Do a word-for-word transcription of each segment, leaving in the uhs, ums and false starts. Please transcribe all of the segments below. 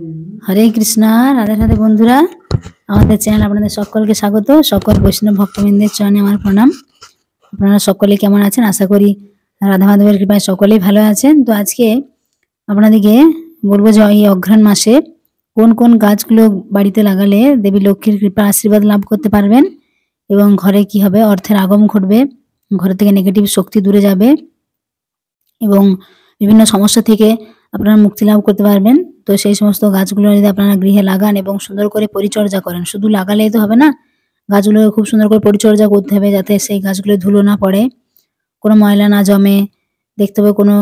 হরে কৃষ্ণা, রাধে রাধে বন্ধুরা। আমাদের চ্যানেল আপনাদের সকলকে স্বাগত। সকল বৈষ্ণব ভক্তবৃন্দের চরণে আমার প্রণাম। আপনারা সকলে কেমন আছেন? আশা করি রাধা মাধবের কৃপায় সকলেই ভালো আছেন। তো আজকে আপনাদেরকে বলবো যে এই অঘ্রাণ মাসে কোন কোন গাছগুলো বাড়িতে লাগালে দেবী লক্ষ্মীর কৃপা আশীর্বাদ লাভ করতে পারবেন এবং ঘরে কি হবে, অর্থের আগম ঘটবে, ঘরে থেকে নেগেটিভ শক্তি দূরে যাবে এবং বিভিন্ন সমস্যা থেকে আপনারা মুক্তি লাভ করতে পারবেন। তো সেই সমস্ত গাছগুলো যদি আপনারা গৃহে লাগান এবং সুন্দর করে পরিচর্যা করেন, শুধু লাগালেই তো হবে না, গাছগুলো খুব সুন্দর করে পরিচর্যা করতে হবে যাতে সেই গাছগুলো ধুলো না পড়ে, কোনো ময়লা না জমে, দেখতে হবে কোনো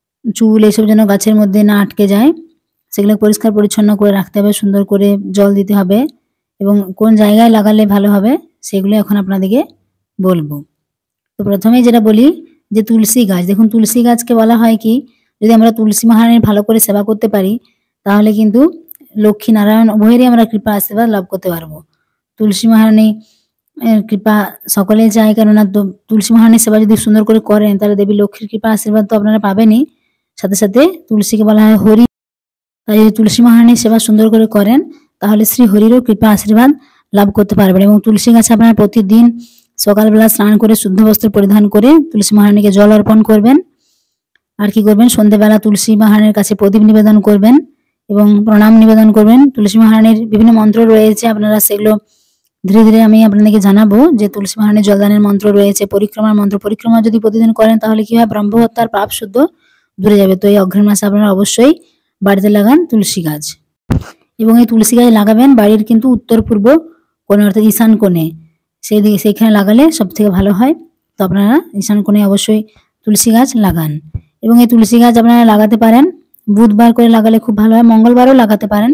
চুল এসব যেন গাছের মধ্যে না আটকে যায়, সেগুলো পরিষ্কার পরিচ্ছন্ন করে রাখতে হবে, সুন্দর করে জল দিতে হবে এবং কোন জায়গায় লাগালে ভালো হবে সেগুলো এখন আপনাদেরকে বলবো। তো প্রথমেই যেটা বলি যে তুলসী গাছ। দেখুন, তুলসী গাছকে বলা হয় কি, যদি আমরা তুলসী মহারানীর ভালো করে সেবা করতে পারি তাহলে কিন্তু লক্ষ্মী নারায়ণ উভয়েরই আমরা কৃপা আশীর্বাদ লাভ করতে পারবো। তুলসী মহারানী এর কৃপা সকলেই চায়, কেননা তুলসী মহারানীর সেবা যদি সুন্দর করে করেন তাহলে দেবী লক্ষ্মীর কৃপা আশীর্বাদ তো আপনারা পাবেনই, সাথে সাথে তুলসীকে বলা হয় হরি। তাই যদি তুলসী মহারানীর সেবা সুন্দর করে করেন তাহলে শ্রী হরিরও কৃপা আশীর্বাদ লাভ করতে পারবেন। এবং তুলসী গাছে আপনারা প্রতিদিন সকালবেলা স্নান করে শুদ্ধ বস্ত্র পরিধান করে তুলসী মহারানীকে জল অর্পণ করবেন। আর কি করবেন, সন্ধ্যেবেলা তুলসী মহারানীর কাছে প্রদীপ নিবেদন করবেন এবং প্রণাম নিবেদন করবেন। তুলসী মহারানীর বিভিন্ন মন্ত্র রয়েছে, আপনারা সেগুলো ধীরে ধীরে আমি আপনাদেরকে জানাবো। যে তুলসী মহারানীর জলদানের মন্ত্র রয়েছে, পরিক্রমার মন্ত্র, পরিক্রমা যদি প্রতিদিন করেন তাহলে কি হয়, ব্রহ্মহত্যার পাপ শুদ্ধ দূরে যাবে। তো এই অঘ্রাণ মাসে আপনারা অবশ্যই বাড়িতে লাগান তুলসী গাছ এবং এই তুলসী গাছ লাগাবেন বাড়ির কিন্তু উত্তর পূর্ব কোণে, অর্থাৎ ঈশান কোণে, সেই দিকে সেইখানে লাগালে সব থেকে ভালো হয়। তো আপনারা ঈশান কোণে অবশ্যই তুলসী গাছ লাগান এবং এই তুলসী গাছ আপনারা লাগাতে পারেন বুধবার করে লাগালে খুব ভালো হয়, মঙ্গলবারও লাগাতে পারেন।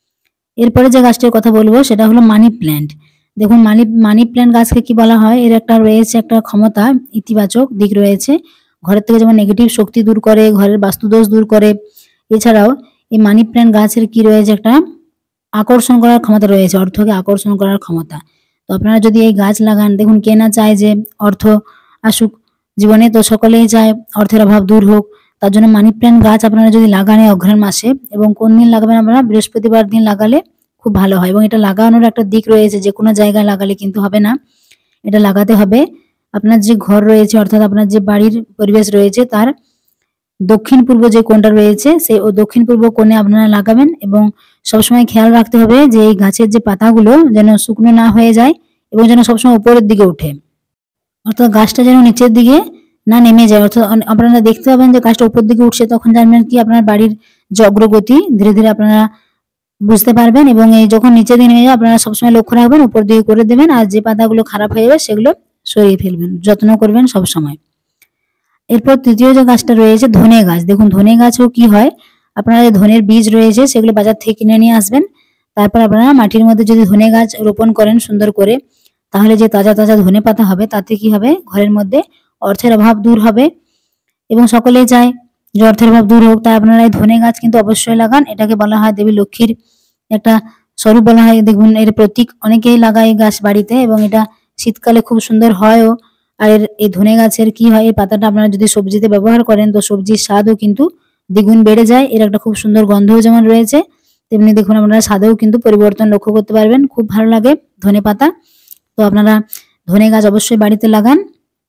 এরপরে যে গাছটির কথা বলবো সেটা হলো মানি প্ল্যান্ট। দেখুন, মানি মানি প্ল্যান্ট গাছকে কি বলা হয়, এর একটা রয়েছে একটা ক্ষমতা, ইতিবাচক দিক রয়েছে। ঘরের থেকে যেমন নেগেটিভ শক্তি দূর করে, ঘরের বাস্তুদোষ দূর করে, এছাড়াও এই মানি প্ল্যান্ট গাছের কি রয়েছে, একটা আকর্ষণ করার ক্ষমতা রয়েছে, অর্থকে আকর্ষণ করার ক্ষমতা। তো আপনারা যদি এই গাছ লাগান, দেখুন কে না চায় যে অর্থ আসুক জীবনে, তো সকলেই চায় অর্থের অভাব দূর হোক। তার জন্য মানি প্ল্যান্ট গাছ আপনারা যদি লাগান এই অঘ্রাণ মাসে, এবং কোন দিন লাগাবেন আপনারা, বৃহস্পতিবার দিন লাগালে খুব ভালো হয়। এবং এটা লাগানোর একটা দিক রয়েছে, যে কোনো জায়গায় লাগালে কিন্তু হবে না, এটা লাগাতে হবে আপনার যে ঘর রয়েছে, অর্থাৎ আপনার যে বাড়ির পরিবেশ রয়েছে তার দক্ষিণ পূর্ব যে কোণটা রয়েছে সেই ও দক্ষিণ পূর্ব কোণে আপনারা লাগাবেন। এবং সবসময় খেয়াল রাখতে হবে যে এই গাছের যে পাতাগুলো যেন শুকনো না হয়ে যায় এবং যেন সবসময় উপরের দিকে ওঠে, অর্থাৎ গাছটা যেন নিচের দিকে না নেমে যায়। অর্থাৎ আপনারা দেখতে পাবেন যে গাছটা উপর দিকে উঠছে, তখন জানবেন কি আপনার বাড়ির যে অগ্রগতি ধীরে ধীরে আপনারা বুঝতে পারবেন। এবং এই যখন নিচের দিকে নেমে যায় আপনারা সবসময় লক্ষ্য রাখবেন, উপর দিকে করে দেবেন, আর যে পাতাগুলো খারাপ হয়ে যাবে সেগুলো সরিয়ে ফেলবেন, যত্ন করবেন সবসময়। এরপর তৃতীয় যে গাছটা রয়েছে ধনে গাছ। দেখুন, ধনে গাছও কি হয়, আপনারা যে ধনের বীজ রয়েছে সেগুলো বাজার থেকে কিনে নিয়ে আসবেন। তারপর আপনারা মাটির মধ্যে যদি ধনে গাছ রোপণ করেন সুন্দর করে, তাহলে যে তাজা তাজা ধনে পাতা হবে তাতে কি হবে, ঘরের মধ্যে অর্থের অভাব দূর হবে এবং সকলেই চায় যে অর্থের অভাব দূর হোক। তাই আপনারা এই ধনে গাছ কিন্তু অবশ্যই লাগান। এটাকে বলা হয় দেবী লক্ষ্মীর একটা স্বরূপ বলা হয়। দেখুন, এর প্রতীক অনেকেই লাগায় গাছ বাড়িতে এবং এটা শীতকালে খুব সুন্দর হয়ও। আর এর এই ধনে গাছের কি হয়, এই পাতাটা আপনারা যদি সবজিতে ব্যবহার করেন তো সবজির স্বাদও কিন্তু দ্বিগুণ বেড়ে যায়। এর একটা খুব সুন্দর গন্ধও যেমন রয়েছে, তেমনি দেখুন আপনারা স্বাদেও কিন্তু পরিবর্তন লক্ষ্য করতে পারবেন, খুব ভালো লাগে ধনে পাতা। তো আপনারা ধনে গাছ অবশ্যই বাড়িতে লাগান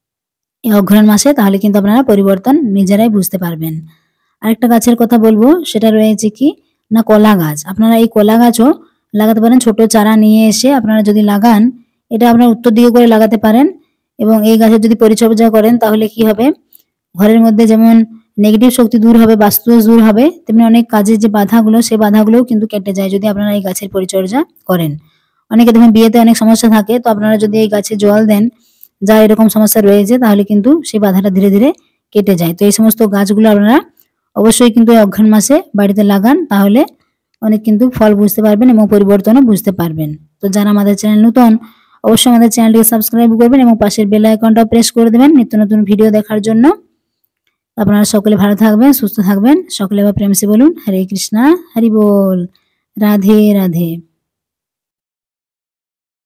এই অঘ্রাণ মাসে, তাহলে কিন্তু আপনারা পরিবর্তন নিজেরাই বুঝতে পারবেন। আরেকটা গাছের কথা বলবো, সেটা রয়েছে কি না, কলা গাছ। আপনারা এই কলা গাছও লাগাতে পারেন, ছোট চারা নিয়ে এসে আপনারা যদি লাগান, এটা আপনারা উত্তর দিকে করে লাগাতে পারেন। এবং এই গাছের যদি পরিচর্যা করেন তাহলে কি হবে, ঘরের মধ্যে যেমন নেগেটিভ শক্তি দূর হবে, বাস্তুদোষ দূর হবে, তেমনি অনেক কাজের যে বাধাগুলো সেই বাধাগুলোও কিন্তু কেটে যায় যদি আপনারা এই গাছের পরিচর্যা করেন। অনেকে দেখুন বিয়েতে অনেক সমস্যা থাকে, তো আপনারা যদি এই গাছে জল দেন, যা এরকম সমস্যা রয়েছে, তাহলে কিন্তু সেই বাধাটা ধীরে ধীরে কেটে যায়। তো এই সমস্ত গাছগুলো আপনারা অবশ্যই কিন্তু এই অঘ্রাণ মাসে বাড়িতে লাগান, তাহলে অনেক কিন্তু ফল বুঝতে পারবেন এবং পরিবর্তনও বুঝতে পারবেন। তো যারা আমাদের চ্যানেল নতুন, অবশ্যই আমাদের চ্যানেলটিকে সাবস্ক্রাইব করবেন এবং পাশের বেল আইকনটাও প্রেস করে দেবেন নিত্য নতুন ভিডিও দেখার জন্য। আপনারা সকলে ভালো থাকবেন, সুস্থ থাকবেন। সকলে আবার প্রেম সে বলুন হরে কৃষ্ণা, হরি বল, রাধে রাধে।